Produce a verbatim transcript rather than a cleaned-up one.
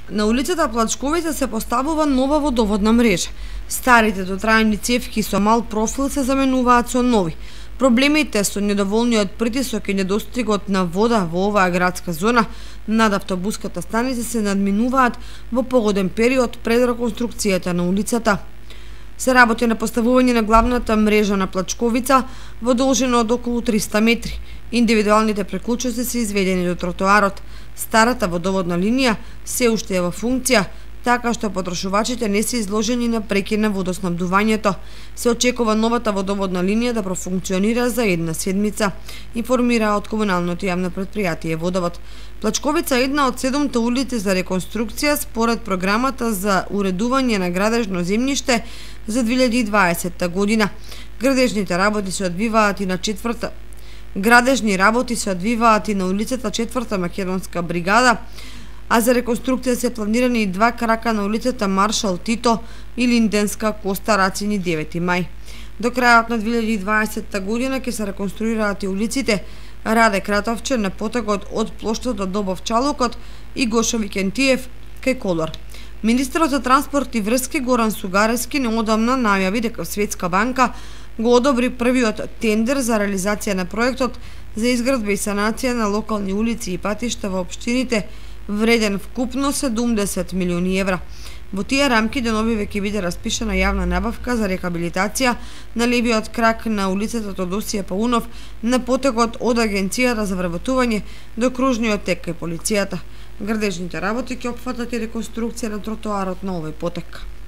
На улицата Плачковица се поставува нова водоводна мрежа. Старите дотрајани цевки со мал профил се заменуваат со нови. Проблемите со недоволниот притисок и недостигот на вода во оваа градска зона над автобуската станица се надминуваат во погоден период пред реконструкцијата на улицата. Се работи на поставување на главната мрежа на Плачковица во должина од околу триста метри. Индивидуалните преклучоци се изведени до тротоарот. Старата водоводна линија се уште е во функција, така што потрошувачите не се изложени на прекин на водоснабдувањето. Се очекува новата водоводна линија да профункционира за една седмица, информира од комуналното јавно претпријатие Водовод. Плачковица е една од седумте улици за реконструкција според програмата за уредување на градежно земјиште за две илјади и дваесетта година. Градежните работи се одвиваат и на четврта Градежни работи се одвиваат и на улицата четврта Македонска бригада, а за реконструкција се планирани и два крака на улицата Маршал Тито и Линденска Коста Рацини девети мај. До крајот на две илјади и дваесетта година ќе се реконструираат и улиците Раде Кратовче на потегот од плоштата до Бовчалукот и Гошо Викентиев кај Колор. Министерот за транспорт и врски Горан Сугарески неодамна најави дека Светска банка го одобри првиот тендер за реализација на проектот за изградба и санација на локални улици и патишта во општините вреден вкупно седумдесет милиони евра. Во тие рамки деновиве ќе биде распишана јавна набавка за рехабилитација на левиот крак на улицата Тодосија Паунов на потегот од Агенцијата за вработување до кружниот тек кај полицијата. Градежните работи ќе опфатат и реконструкција на тротоарот на овој потек.